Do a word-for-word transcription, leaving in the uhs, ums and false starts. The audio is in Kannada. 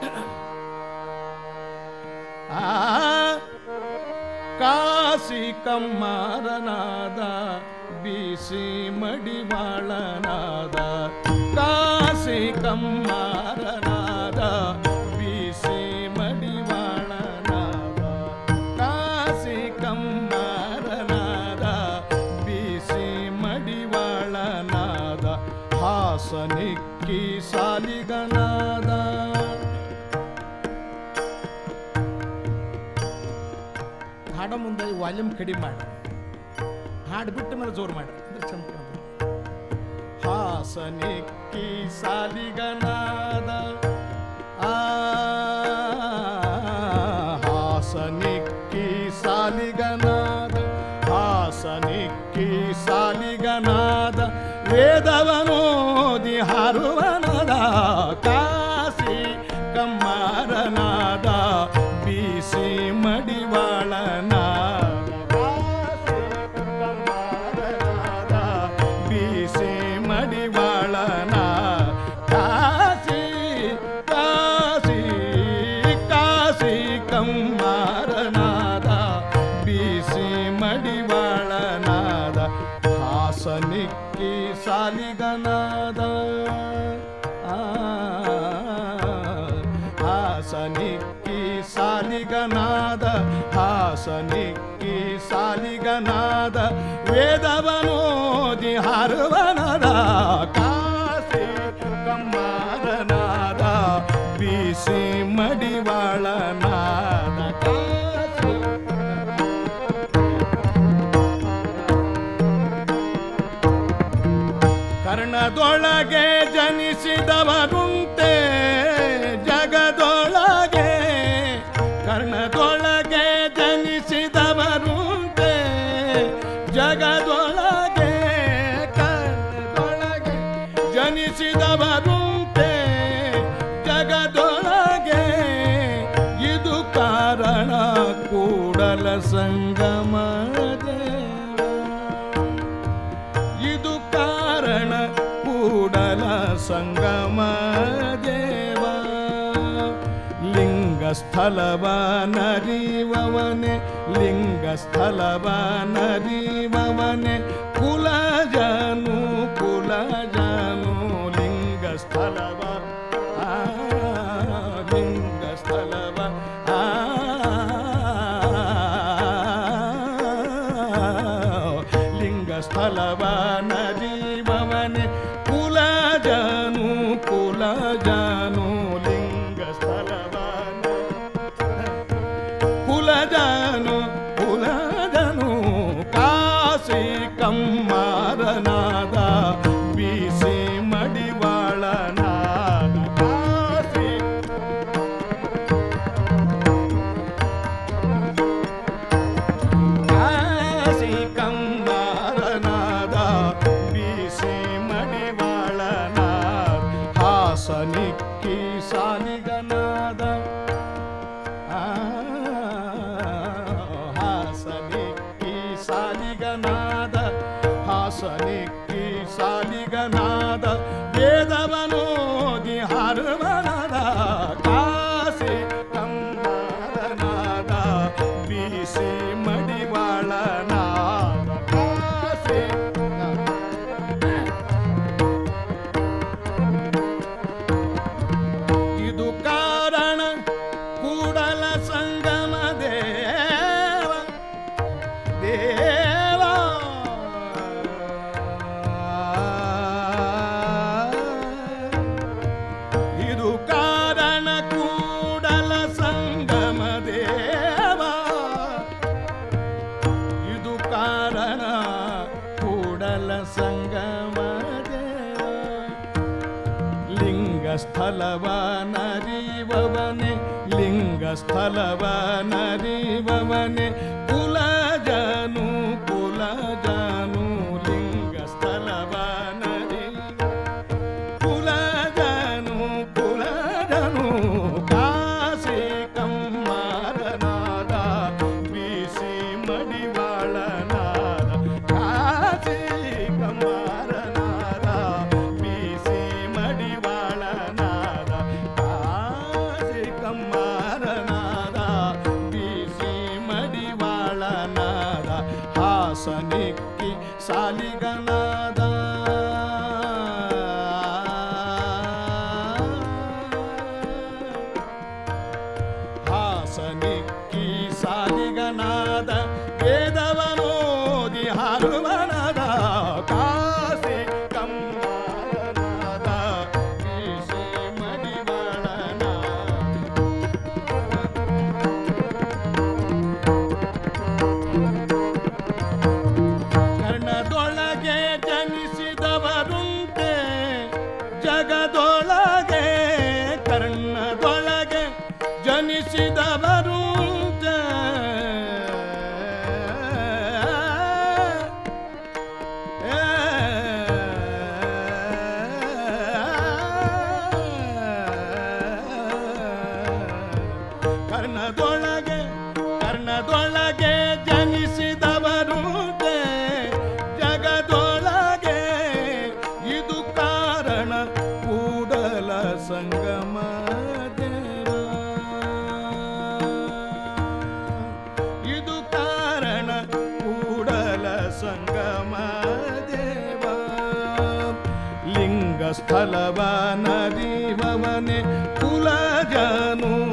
ಆ ಕಾಸಿ ಕಮ್ಮಾರನಾದ ಬೀಸಿ ಮಡಿವಾಳನಾದ ಕಾಸಿ ಕಮ್ಮಾರನಾದ ಬೀಸಿ ಮಡಿವಾಳನಾದ ಕಾಸಿ ಕಮ್ಮಾರನಾದ ಬೀಸಿ ಮಡಿವಾಳನಾದ ಹಾಸನಿಕ್ಕಿ ಸಾಲಿಗನಾದ. ಹಾಡ ಮುಂದೆ ವಾಲ್ಯೂಮ್ ಕಡಿಮೆ ಮಾಡಿ ಹಾಡು ಬಿಟ್ಟ ಮೇಲೆ ಜೋರು ಮಾಡಿ ಅಂದ್ರೆ ಚಂದ. ಹಾಸನಿಕ್ಕಿ ಸಾಲಿಗನಾದ ಆ ಹಾಸನಿಕ್ಕಿ ಸಾಲಿಗನಾದ ಹಾಸನಿಕ್ಕಿ ಸಾಲಿಗನಾದ ವೇದವನೋದಿ ಹಾರುವನಾದ ಕಾಸಿ ಕಮ್ಮಾರನಾದ ಬೀಸಿ ಮಡಿವಾಳನಾದ ಬೀಸಿ ಮಡಿವಾಳನ ಕಾಸಿ ಕಾಸಿ ಕಾಸಿ ಕಮ್ಮಾರನಾದ ಬೀಸಿ ಮಡಿವಾಳನಾದ ಹಾಸನಿಕ್ಕಿ ಸಾಲಿಗನಾದ ಹಾಸನಿಕ್ಕಿ ಸಾಲಿಗನಾದ ಹಾಸನಿಕ್ಕಿ ಸಾಲಿಗನಾದ ವೇದವನೋದಿ ಹಾರುವನಾದ ಕಾಸಿ ಕಮ್ಮಾರನಾದ ಬೀಸಿ ಮಡಿವಾಳನಾದ ಕಾಸಿ. ಕರ್ಣದೊಳಗೆ ಜನಿಸಿದವರುಂಟೆ ಜಗದೊಳಗೆ ಕರ್ಣದೊಳಗೆ ಜನಿಸಿದವರುಂಟೆ ಜಗದೊಳಗೆ ಕರ್ಣದೊಳಗೆ ಜನಿಸಿದವರುಂಟೆ ಜಗದೊಳಗೆ ಇದು ಕಾರಣ ಕೂಡಲ ಸಂಗಮ ಇದು ಕಾರಣ ಕೂಡಲ ಸಂಗಮ ದೇವ ಲಿಂಗಸ್ಥಲವ ನರಿವವನೆ ಲಿಂಗಸ್ಥಲವ ನರಿವವನೆ ಕುಲಜನು ಕುಲಜನು ಲಿಂಗಸ್ಥಲವ ಆ ಲಿಂಗಸ್ಥಲವ ಆ ಲಿಂಗಸ್ಥಲವ ನರಿವವನೆ ಕುಲಜನು ಕುಲಜನು ಲಿಂಗಸ್ಥಲವ ಕುಲಜನು ಕುಲಜನು ಕಾಸಿ ಕಮ್ಮಾರನಾದ ಬೀಸಿ ಮಡಿವಾಳನಾದ ಕಾಸಿ ಕಾಸಿ ಕಮ್ಮಾರನಾದ ಬೀಸಿ ಮಡಿವಾಳನಾದ ಹಾಸನಿಕ್ಕಿ ಸಾಲಿಗನಾದ ಹಾಸನಿಕ್ಕಿ ಸಾಲಿಗನಾದ ಹಾಸನಿಕ್ಕಿ ಸಾಲಿಗನಾದ ವೇದವನೋದಿ ಹಾರುವನಾದ ಕಾಸಿ ಕಮ್ಮಾರನಾದ ಬೀಸಿ ಮಡಿವಾಳನಾದ ಕಾಸಿ. ಇದು ಕಾರಣ ಕೂಡಲ ಸಂಗಮ ದೇವ ದೇವ ಇದು ಕಾರಣ ಕೂಡಲ ಸಂಗಮ ದೇವ ಇದು ಕಾರಣ ಕೂಡಲ ಸಂಗಮ ದೇವ ಲಿಂಗಸ್ಥಲವ ನರಿವವನೆ ಲಿಂಗಸ್ಥಲವ ನರಿವವನೆ ಕುಲಜನು ಕುಲಜನು ಲಿಂಗಸ್ಥಲವ ನರಿ ಕುಲಜನು ಕುಲಜನು ಕಾಸಿ ಕಮ್ಮಾರನಾದ ಬೀಸಿ ಮಡಿವಾಳನಾದ ಕಾಸಿ ಕಮ್ಮಾರನಾದ ಬೀಸಿ ಮಡಿವಾಳನಾದ ಕಾಸಿ ಕಮ್ಮಾರನಾದ ಬೀಸಿ ಮಡಿವಾಳನಾದ ಹಾಸನಿಕ್ಕಿ ಸಾಲಿಗನಾದ ಹಾಸನಿಕ್ಕಿ ಸಾಲಿಗನಾದ ವೇದವನೋದಿ ಹಾರುವನಾದ ಕಾಸಿ ಕಮ್ಮಾರನಾದ ಬೀಸಿ ಮಡಿವಾಳನಾದ ಕರ್ಣದೊಳಗೆ ಜನಿಸಿದವರುಂಟೆ ಜಗದೊಳಗೆ ಕರ್ಣದೊಳಗೆ ಜನಿಸಿದವರುಂಟೆ ಕರ್ಣದೊಳಗೆ ಕರ್ಣದೊಳಗೆ ಜನಿಸಿದವರುಂಟೆ ಜಗದೊಳಗೆ ಇದು ಕಾರಣ ಕೂಡಲ ಸಂಗಮ ದೇವ ಇದು ಕಾರಣ ಕೂಡಲ ಸಂಗಮ ದೇವ ಲಿಂಗ ಸ್ಥಳವ ನರಿವವನೆ ಕುಲಜನು